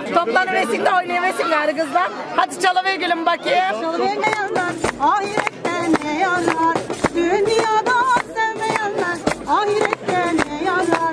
Toplanıversin de oynayıversin gari kızlar. Hadi çalıver gülüm bakayım. Çalıver ne yanar, ahirette ne yanar. Dünyada sevmeyenler, ahirette ne yanar.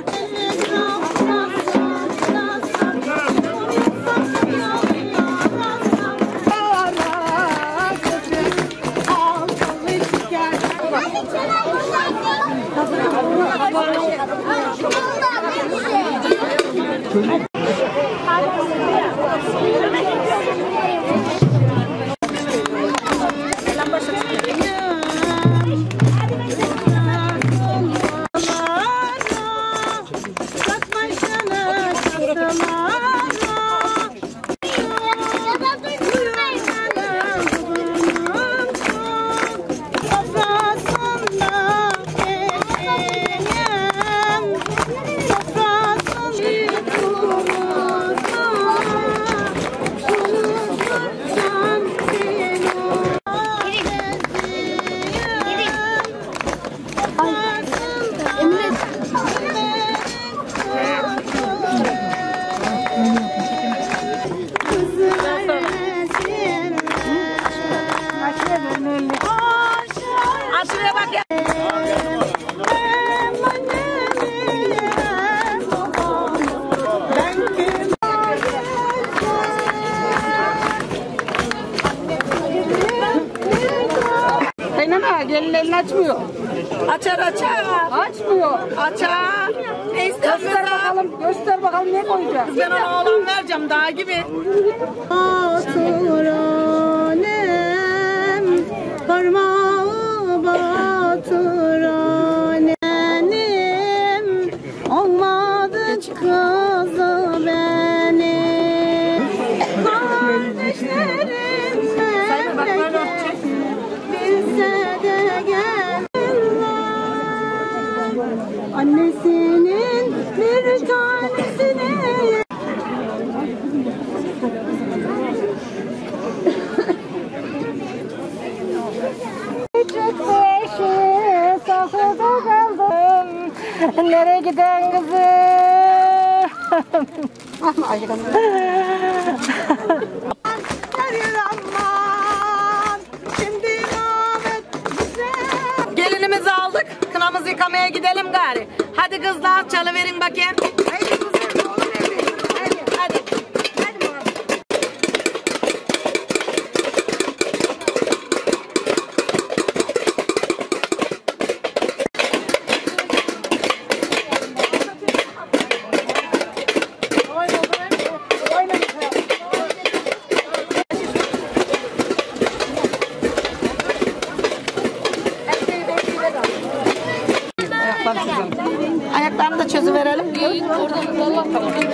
Ellerini açmıyor. Açar. Açmıyor. Açar. Ne istiyorsun? Göster bakalım ne koyacağız. Ben ona oğlan vereceğim daha gibi. Baturanem, parmağı baturanem, olmadı kızı benim. Kardeşlerim bilse de gelmezler. Annesinin bir tanesini küçük beşi safhada kaldım. Nereye giden kızım? Gelinimizi aldık. Kınamızı yıkamaya gidelim gari. Hadi kızlar çalıverin bakayım. Hadi. Ayaklarını da çözüverelim. Oradan